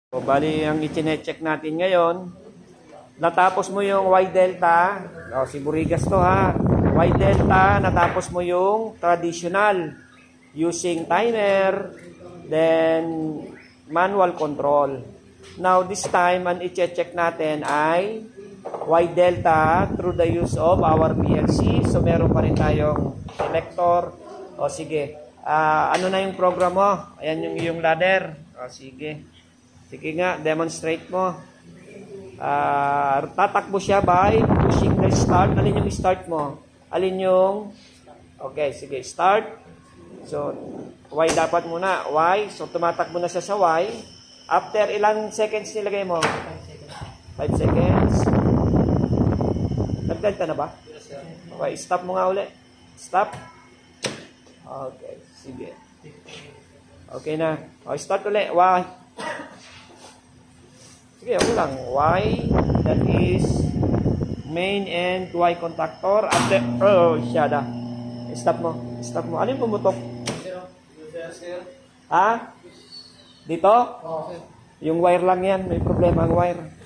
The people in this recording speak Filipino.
So, bali, ang i-check natin ngayon, natapos mo yung Y delta, si Burigas to ha, Y delta, natapos mo yung traditional, using timer, then manual control. Now, this time, ang i-check natin ay Y delta through the use of our PLC. So, meron pa rin tayong selector. O, sige. Ano na yung program mo? Ayan yung ladder. O, sige. Sige nga, demonstrate mo. Tatakbo siya by pushing the start. Alin yung start mo? Alin yung... Okay, sige, start. So, Y dapat muna. Y. So, tumatakbo na siya sa Y. After ilang seconds nilagay mo? 5 seconds. Nagdal ka na ba? Okay, stop mo nga uli. Stop. Okay, sige. Okay na. Okay, start uli. Y. Sige, okay lang. Y, that is main and Y contactor. After, syada. Stop mo. Stop mo. Ano yung pumutok? Ha? Dito? Yung wire lang yan. May problema ang wire.